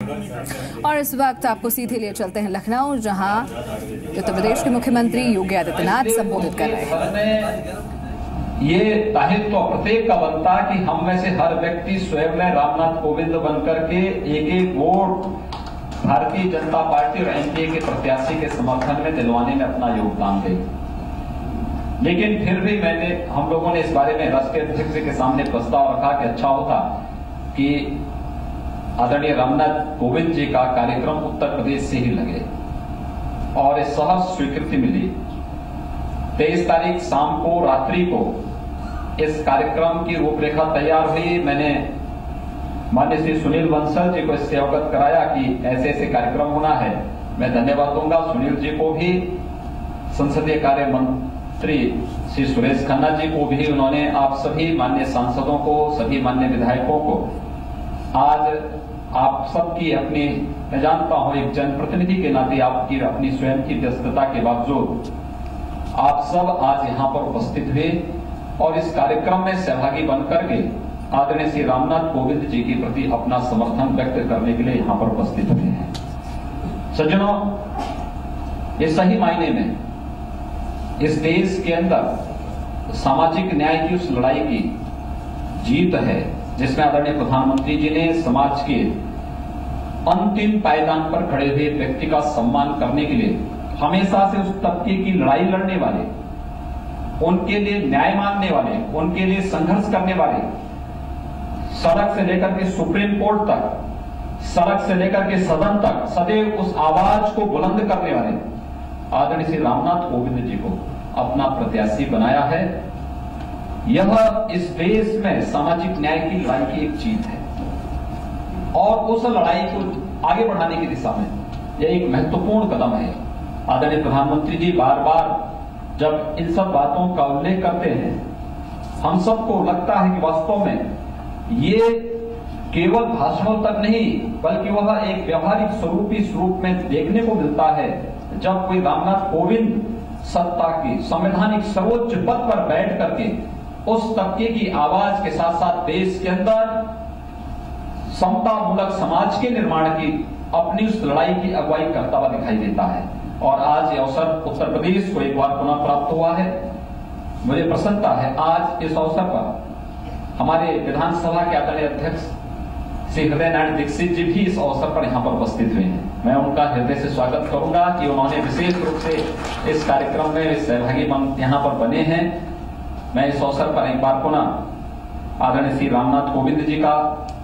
और इस वक्त आपको सीधे लिए चलते हैं लखनऊ, जहां उत्तर प्रदेश के मुख्यमंत्री योगी आदित्यनाथ संबोधित कर रहे हैं। ये दायित्व प्रत्येक का बनता है कि हम में से हर व्यक्ति स्वयं में रामनाथ कोविंद बनकर के एक वोट भारतीय जनता पार्टी और एनडीए के प्रत्याशी के समर्थन में दिलवाने में अपना योगदान दे। लेकिन फिर भी हम लोगों ने इस बारे में राष्ट्रीय अध्यक्ष के सामने प्रस्ताव रखा कि अच्छा होता कि आदरणीय रामनाथ कोविंद जी का कार्यक्रम उत्तर प्रदेश से ही लगे, और इस सहर्ष स्वीकृति मिली। 23 तारीख शाम को रात्रि को इस कार्यक्रम की रूपरेखा तैयार हुई। मैंने माननीय श्री सुनील बंसल जी को इससे अवगत कराया कि ऐसे ऐसे कार्यक्रम होना है। मैं धन्यवाद दूंगा सुनील जी को भी, संसदीय कार्य मंत्री श्री सुरेश खन्ना जी को भी। उन्होंने आप सभी माननीय सांसदों को, सभी माननीय विधायकों को, आज आप सबकी अपनी, मैं जानता हूं एक जनप्रतिनिधि के नाते आपकी अपनी स्वयं की व्यस्तता के बावजूद आप सब आज यहां पर उपस्थित हुए और इस कार्यक्रम में सहभागी बनकर के आदरणीय श्री रामनाथ कोविंद जी के प्रति अपना समर्थन व्यक्त करने के लिए यहां पर उपस्थित हुए हैं। सज्जनों, ये सही मायने में इस देश के अंदर सामाजिक न्याय की उस लड़ाई की जीत है जिसमें आदरणीय प्रधानमंत्री जी ने समाज के अंतिम पायदान पर खड़े हुए व्यक्ति का सम्मान करने के लिए हमेशा से उस तबके की लड़ाई लड़ने वाले, उनके लिए न्याय मांगने वाले, उनके लिए संघर्ष करने वाले, सड़क से लेकर के सुप्रीम कोर्ट तक, सड़क से लेकर के सदन तक सदैव उस आवाज को बुलंद करने वाले आदरणीय श्री रामनाथ कोविंद जी को अपना प्रत्याशी बनाया है। यह इस देश में सामाजिक न्याय की लड़ाई की एक जीत है और उस लड़ाई को आगे बढ़ाने की दिशा में यह एक महत्वपूर्ण कदम है। आदरणीय प्रधानमंत्री जी बार बार जब इन सब बातों का उल्लेख करते हैं, हम सबको लगता है कि वास्तव में ये केवल भाषणों तक नहीं बल्कि वह एक व्यवहारिक स्वरूप में देखने को मिलता है जब कोई रामनाथ कोविंद सत्ता की संवैधानिक सर्वोच्च पद पर बैठ करके उस तबके की आवाज के साथ साथ देश के अंदर समता मूलक समाज के निर्माण की अपनी उस लड़ाई की अगुवाई करता हुआ दिखाई देता है। और आज ये अवसर उत्तर प्रदेश को एक बार पुनः प्राप्त हुआ है। मुझे प्रसन्नता है आज इस अवसर पर हमारे विधानसभा के आदरणीय अध्यक्ष श्री हृदय दीक्षित जी भी इस अवसर पर यहाँ पर उपस्थित हुए हैं। मैं उनका हृदय से स्वागत करूंगा कि उन्होंने विशेष रूप से इस कार्यक्रम में सहभागी यहाँ पर बने हैं। मैं इस अवसर पर एक बार पुनः आदरणीय श्री रामनाथ कोविंद जी का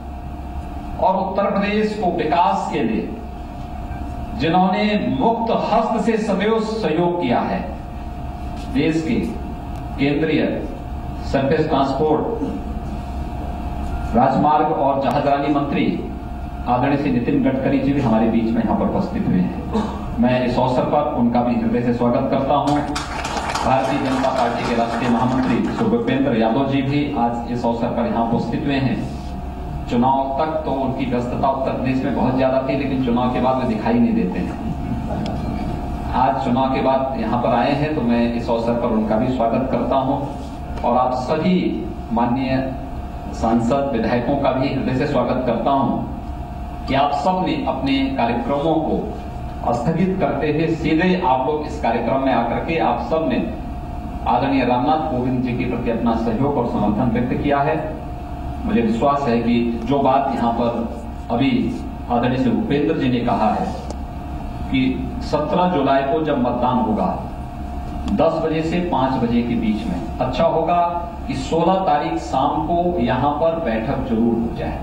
और उत्तर प्रदेश को विकास के लिए जिन्होंने मुक्त हस्त से सदैव सहयोग किया है, देश के केंद्रीय सरफेस ट्रांसपोर्ट, राजमार्ग और जहाजरानी मंत्री आदरणीय श्री नितिन गडकरी जी भी हमारे बीच में यहाँ पर उपस्थित हुए हैं। मैं इस अवसर पर उनका भी हृदय से स्वागत करता हूँ। भारतीय जनता पार्टी के राष्ट्रीय महामंत्री श्री भूपेंद्र यादव जी भी आज इस अवसर पर यहाँ उपस्थित हुए हैं। चुनाव तक तो उनकी व्यस्तता उत्तर प्रदेश में बहुत ज्यादा थी, लेकिन चुनाव के बाद वे दिखाई नहीं देते हैं। आज चुनाव के बाद यहाँ पर आए हैं तो मैं इस अवसर पर उनका भी स्वागत करता हूँ और आप सभी माननीय सांसद विधायकों का भी हृदय से स्वागत करता हूँ कि आप सब ने अपने कार्यक्रमों को स्थगित करते हुए सीधे आप लोग इस कार्यक्रम में आकर के आप सब ने आदरणीय रामनाथ कोविंद जी के प्रति अपना सहयोग और समर्थन व्यक्त किया है। मुझे विश्वास है कि जो बात यहाँ पर अभी आदरणीय श्री भूपेंद्र जी ने कहा है कि 17 जुलाई को जब मतदान होगा 10 बजे से 5 बजे के बीच में, अच्छा होगा कि 16 तारीख शाम को यहाँ पर बैठक जरूर हो जाए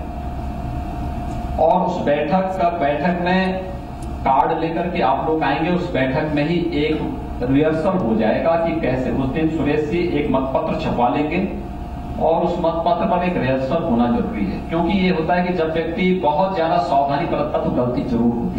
और उस बैठक में कार्ड लेकर के आप लोग आएंगे। उस बैठक में ही एक रिहर्सल हो जाएगा कि कैसे उस दिन सुरेश जी एक मतपत्र छपवा लेंगे और उस मतपत्र पर एक रिहर्सल होना जरूरी है, क्योंकि ये होता है कि जब व्यक्ति बहुत ज्यादा सावधानी बरतता तो गलती जरूर होती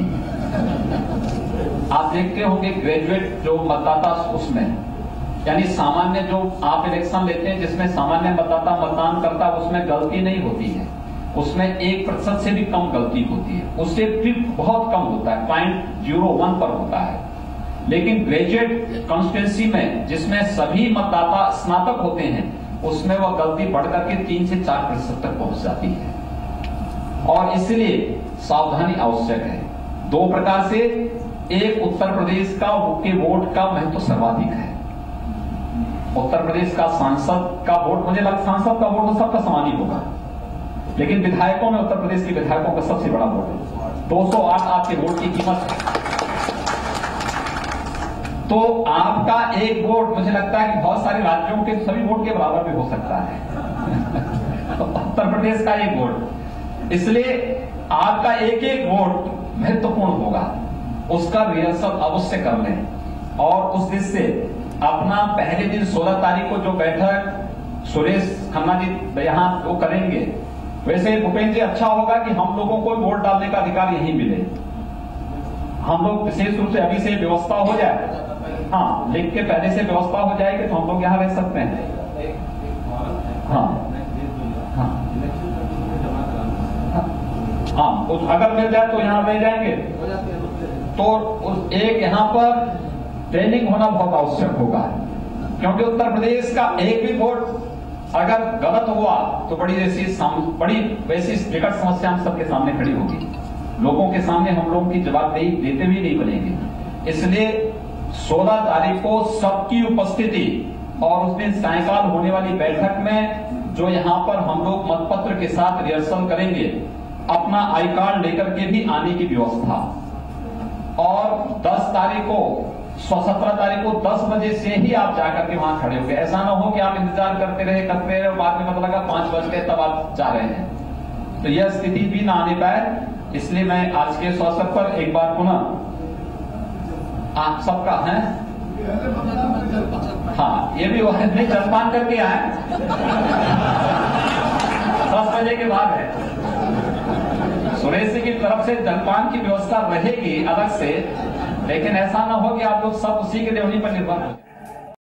है। आप देखते होंगे ग्रेजुएट जो मतदाता उसमें यानी सामान्य जो आप इलेक्शन लेते हैं जिसमें सामान्य मतदाता मतदान करता है उसमें गलती नहीं होती है, उसमें 1% से भी कम गलती होती है, उससे भी बहुत कम होता है, 0.01 पर होता है। लेकिन ग्रेजुएट कॉन्स्टिट्यूंसी में जिसमें सभी मतदाता स्नातक होते हैं उसमें वह गलती बढ़ करके 3 से 4% तक पहुंच जाती है। और इसलिए सावधानी आवश्यक है। दो प्रकार से, एक उत्तर प्रदेश के वोट का महत्व सर्वाधिक है। उत्तर प्रदेश का सांसद का वोट, मुझे लगता सांसद का वोट तो सबका समान ही होगा, लेकिन विधायकों में उत्तर प्रदेश के विधायकों का सबसे बड़ा वोट है। 208 आपके वोट की कीमत है। तो आपका एक वोट मुझे लगता है कि बहुत सारे राज्यों के सभी वोट के बराबर भी हो सकता है। तो उत्तर प्रदेश का एक वोट, इसलिए आपका एक एक वोट महत्वपूर्ण होगा। उसका रिहर्सल अवश्य कर लें और उस दिन से अपना पहले दिन 16 तारीख को जो बैठक सुरेश खन्ना जी यहां वो करेंगे, वैसे भूपेंद्र जी अच्छा होगा कि हम लोगों को वोट डालने का अधिकार यहीं मिले। हम लोग विशेष रूप से अभी से व्यवस्था हो जाए, हाँ लिख के पहले से व्यवस्था हो जाएगी तो हम लोग यहाँ रह सकते हैं। हाँ हाँ हाँ, अगर मिल जाए तो यहाँ रह जाएंगे। तो उस एक यहाँ पर ट्रेनिंग होना बहुत आवश्यक होगा, क्योंकि उत्तर प्रदेश का एक भी वोट अगर गलत हुआ तो बड़ी वैसी विकट समस्या हम सबके सामने खड़ी होगी। लोगों के सामने हम लोगों की जवाबदेही देते भी नहीं बनेंगे। इसलिए 16 तारीख को सबकी उपस्थिति और उस दिन सायंकाल होने वाली बैठक में जो यहाँ पर हम लोग मतपत्र के साथ रिहर्सल करेंगे, अपना आई कार्ड लेकर के भी आने की व्यवस्था। और 10 तारीख को 17 तारीख को 10 बजे से ही आप जाकर के वहां खड़े हो गए। ऐसा ना हो कि आप इंतजार करते रहे और बाद में पता लगा 5 बज गए तब आप जा रहे हैं। तो यह स्थिति भी ना आने पाए, इसलिए मैं आज के इस अवसर पर एक बार पुनः आप सबका है, हाँ ये भी नहीं जलपान करके आए 10 बजे के बाद है। सुरेश जी की तरफ से जलपान की व्यवस्था रहेगी अलग से, लेकिन ऐसा ना हो कि आप लोग सब उसी के देवनी पर निर्भर हो।